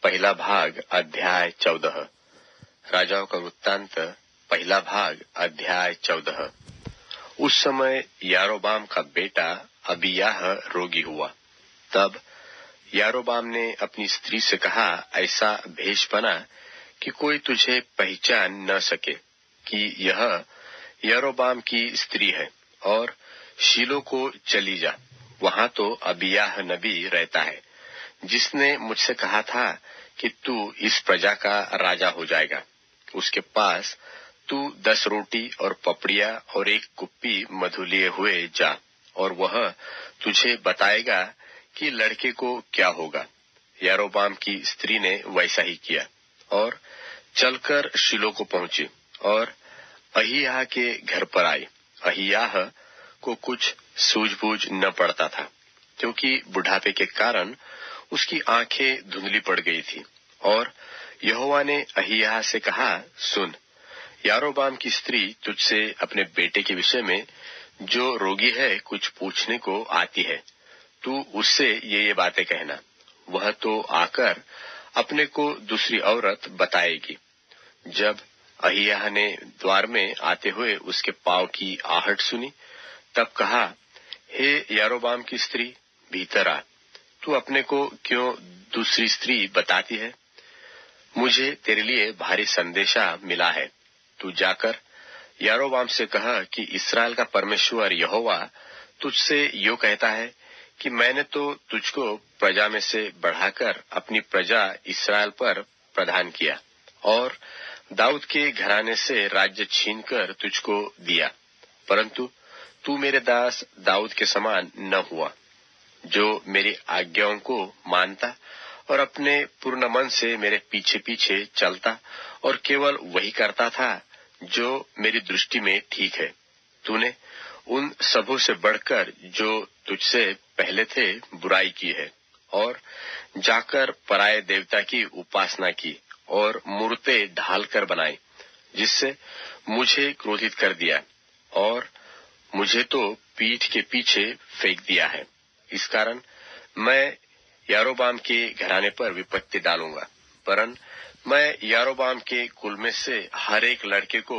पहला भाग अध्याय 14। राजाओं का वृत्तांत पहला भाग अध्याय 14। उस समय यारोबाम का बेटा अबिय्याह रोगी हुआ। तब यारोबाम ने अपनी स्त्री से कहा, ऐसा भेष बना कि कोई तुझे पहचान न सके कि यह यारोबाम की स्त्री है, और शीलो को चली जा, वहां तो अबिय्याह नबी रहता है, जिसने मुझसे कहा था कि तू इस प्रजा का राजा हो जाएगा। उसके पास तू 10 रोटी और पपड़िया और एक कुप्पी मधु लिए हुए जा, और वह तुझे बताएगा कि लड़के को क्या होगा। यारोबाम की स्त्री ने वैसा ही किया और चलकर शीलो को पहुंची और अहिय्याह के घर पर आई। अहिय्याह को कुछ सूझबूझ न पड़ता था, क्योंकि बुढ़ापे के कारण उसकी आंखें धुंधली पड़ गई थी। और यहोवा ने अहिय्याह से कहा, सुन, यारोबाम की स्त्री तुझसे अपने बेटे के विषय में जो रोगी है कुछ पूछने को आती है। तू उससे ये बातें कहना, वह तो आकर अपने को दूसरी औरत बताएगी। जब अहिय्याह ने द्वार में आते हुए उसके पाँव की आहट सुनी, तब कहा, हे यारोबाम की स्त्री, भीतर आ। तू अपने को क्यों दूसरी स्त्री बताती है? मुझे तेरे लिए भारी संदेशा मिला है। तू जाकर यारोबाम से कह कि इस्राएल का परमेश्वर यहोवा तुझसे यो कहता है कि मैंने तो तुझको प्रजा में से बढ़ाकर अपनी प्रजा इस्राएल पर प्रधान किया, और दाऊद के घराने से राज्य छीनकर तुझको दिया, परंतु तू मेरे दास दाऊद के समान न हुआ, जो मेरी आज्ञाओं को मानता और अपने पूर्ण मन से मेरे पीछे पीछे चलता और केवल वही करता था जो मेरी दृष्टि में ठीक है। तूने उन सबों से बढ़कर जो तुझसे पहले थे बुराई की है, और जाकर पराये देवता की उपासना की और मूरतें ढालकर बनाई, जिससे मुझे क्रोधित कर दिया और मुझे तो पीठ के पीछे फेंक दिया है। इस कारण मैं यारोबाम के घराने पर विपत्ति डालूंगा, परन मैं यारोबाम के कुल में से हर एक लड़के को,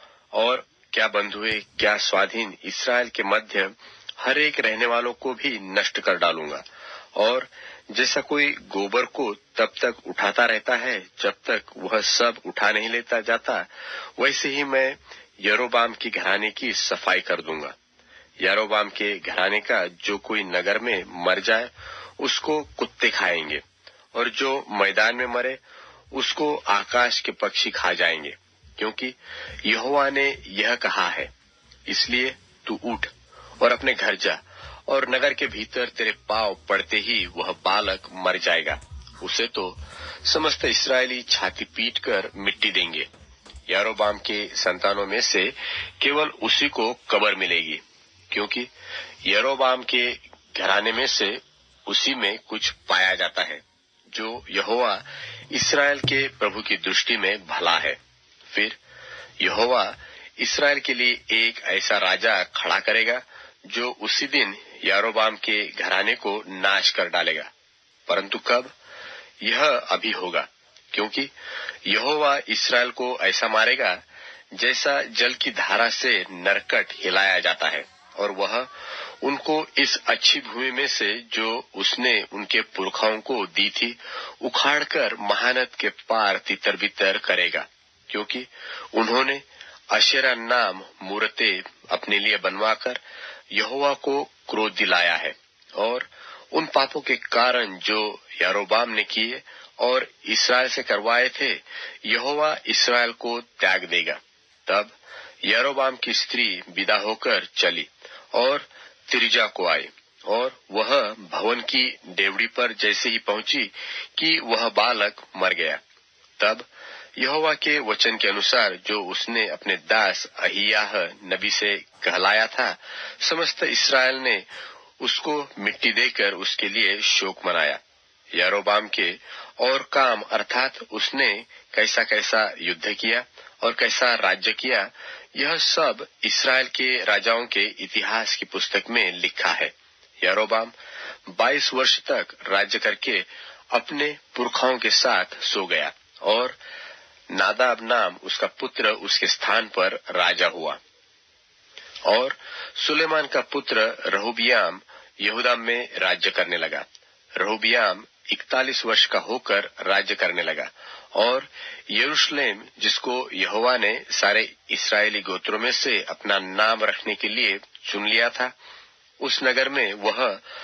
और क्या बंधुए क्या स्वाधीन इस्राएल के मध्य हर एक रहने वालों को भी नष्ट कर डालूंगा। और जैसा कोई गोबर को तब तक उठाता रहता है जब तक वह सब उठा नहीं लेता जाता, वैसे ही मैं यारोबाम की घराने की सफाई कर दूंगा। यारोबाम के घराने का जो कोई नगर में मर जाए उसको कुत्ते खाएंगे, और जो मैदान में मरे उसको आकाश के पक्षी खा जाएंगे, क्योंकि यहोवा ने यह कहा है। इसलिए तू उठ और अपने घर जा, और नगर के भीतर तेरे पांव पड़ते ही वह बालक मर जाएगा। उसे तो समस्त इस्राएली छाती पीट कर मिट्टी देंगे। यारोबाम के संतानों में से केवल उसी को कब्र मिलेगी, क्योंकि यारोबाम के घराने में से उसी में कुछ पाया जाता है जो यहोवा इस्राएल के प्रभु की दृष्टि में भला है। फिर यहोवा इस्राएल के लिए एक ऐसा राजा खड़ा करेगा जो उसी दिन यारोबाम के घराने को नाश कर डालेगा। परंतु कब? यह अभी होगा, क्योंकि यहोवा इस्राएल को ऐसा मारेगा जैसा जल की धारा से नरकट हिलाया जाता है, और वह उनको इस अच्छी भूमि में से जो उसने उनके पुरखाओं को दी थी उखाड़कर महानद के पार तितर बितर करेगा, क्योंकि उन्होंने अशेरा नाम मूरतें अपने लिए बनवाकर यहोवा को क्रोध दिलाया है। और उन पापों के कारण जो यारोबाम ने किए और इस्राएल से करवाए थे, यहोवा इस्राएल को त्याग देगा। तब यारोबाम की स्त्री विदा होकर चली और तिर्जा को आई, और वह भवन की डेवड़ी पर जैसे ही पहुंची कि वह बालक मर गया। तब यहोवा के वचन के अनुसार जो उसने अपने दास अहिय्याह नबी से कहलाया था, समस्त इस्राएल ने उसको मिट्टी देकर उसके लिए शोक मनाया। यारोबाम के और काम अर्थात उसने कैसा कैसा युद्ध किया और कैसा राज्य किया, यह सब इस्राएल के राजाओं के इतिहास की पुस्तक में लिखा है। यारोबाम 22 वर्ष तक राज्य करके अपने पुरखाओं के साथ सो गया और नादाब नाम उसका पुत्र उसके स्थान पर राजा हुआ। और सुलेमान का पुत्र रहोबियाम यहूदा में राज्य करने लगा। रहोबियाम 41 वर्ष का होकर राज्य करने लगा और यरूशलेम, जिसको यहोवा ने सारे इस्राएली गोत्रों में से अपना नाम रखने के लिए चुन लिया था, उस नगर में वह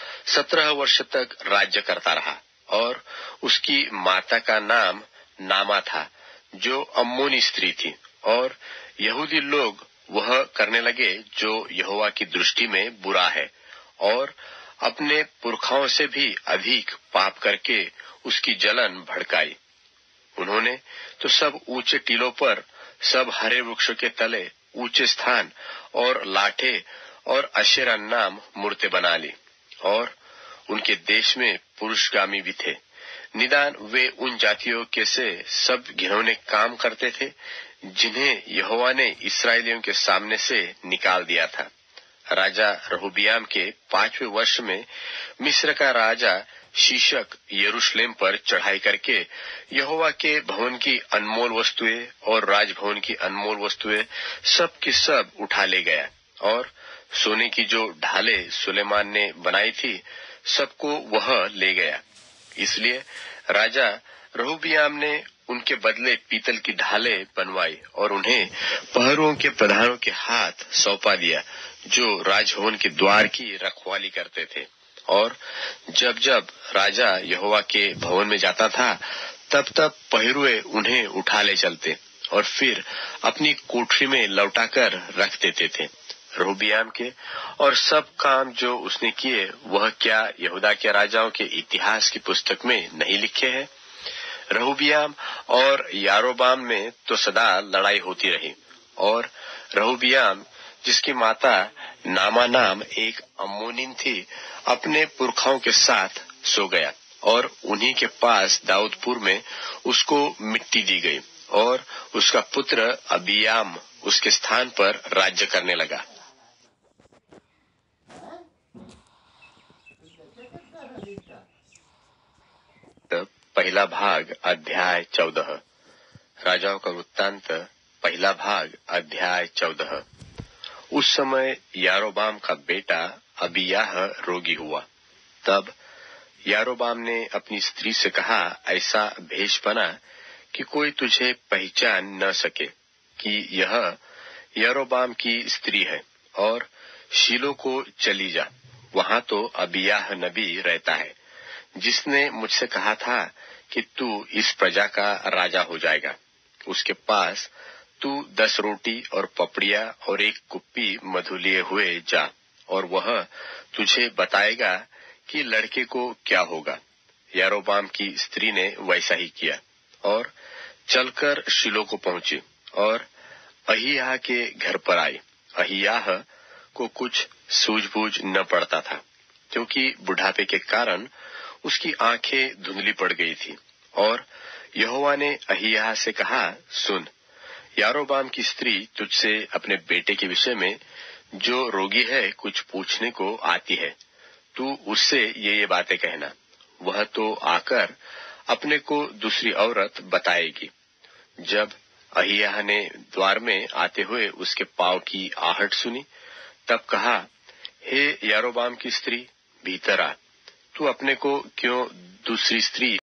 17 वर्ष तक राज्य करता रहा। और उसकी माता का नाम नामा था, जो अम्मोनी स्त्री थी। और यहूदी लोग वह करने लगे जो यहोवा की दृष्टि में बुरा है, और अपने पुरखाओं से भी अधिक पाप करके उसकी जलन भड़काई। उन्होंने तो सब ऊंचे टीलों पर, सब हरे वृक्षों के तले ऊंचे स्थान और लाठे और अशेरा नाम मूर्तें बना ली। और उनके देश में पुरुषगामी भी थे। निदान वे उन जातियों के से सब घिनौने काम करते थे जिन्हें यहोवा ने इस्राएलियों के सामने से निकाल दिया था। राजा रहोबियाम के 5वें वर्ष में मिस्र का राजा शीशक यरूशलेम पर चढ़ाई करके यहोवा के भवन की अनमोल वस्तुएं और राजभवन की अनमोल वस्तुएं सब की सब उठा ले गया। और सोने की जो ढालें सुलेमान ने बनाई थी, सबको वह ले गया। इसलिए राजा रहोबियाम ने उनके बदले पीतल की ढालें बनवाई और उन्हें पहरुओं के प्रधानों के हाथ सौंपा दिया, जो राजभवन के द्वार की रखवाली करते थे। और जब जब राजा यहोवा के भवन में जाता था, तब तब पहरुए उन्हें उठा ले चलते और फिर अपनी कोठरी में लौटाकर रख देते थे। रहोबियाम के और सब काम जो उसने किए, वह क्या यहूदा के राजाओं के इतिहास की पुस्तक में नहीं लिखे हैं? रहोबियाम और यारोबाम में तो सदा लड़ाई होती रही। और रहोबियाम, जिसकी माता नामा नाम एक अम्मोनिन थी, अपने पुरखाओं के साथ सो गया और उन्हीं के पास दाऊदपुर में उसको मिट्टी दी गई और उसका पुत्र अबियाम उसके स्थान पर राज्य करने लगा। पहला भाग अध्याय 14। राजाओं का वृत्तांत पहला भाग अध्याय 14। उस समय यारोबाम का बेटा अबियाह रोगी हुआ। तब यारोबाम ने अपनी स्त्री से कहा, ऐसा भेष बना कि कोई तुझे पहचान न सके कि यह यारोबाम की स्त्री है, और शीलो को चली जा। वहां तो अबियाह नबी रहता है, जिसने मुझसे कहा था कि तू इस प्रजा का राजा हो जाएगा। उसके पास तू 10 रोटी और पपड़िया और 1 कुप्पी मधु लिए हुए जा, और वह तुझे बताएगा कि लड़के को क्या होगा। यारोबाम की स्त्री ने वैसा ही किया और चलकर शीलो को पहुंची और अहिय्याह के घर पर आई। अहिय्याह को कुछ सूझबूझ न पड़ता था, क्योंकि बुढ़ापे के कारण उसकी आंखें धुंधली पड़ गई थी। और यहोवा ने अहिय्याह से कहा, सुन, यारोबाम की स्त्री तुझसे अपने बेटे के विषय में, जो रोगी है, कुछ पूछने को आती है। तू उससे ये बातें कहना। वह तो आकर अपने को दूसरी औरत बताएगी। जब अहिय्याह ने द्वार में आते हुए उसके पाँव की आहट सुनी, तब कहा, हे यारोबाम की स्त्री, भीतर आ। तू अपने को क्यों दूसरी स्त्री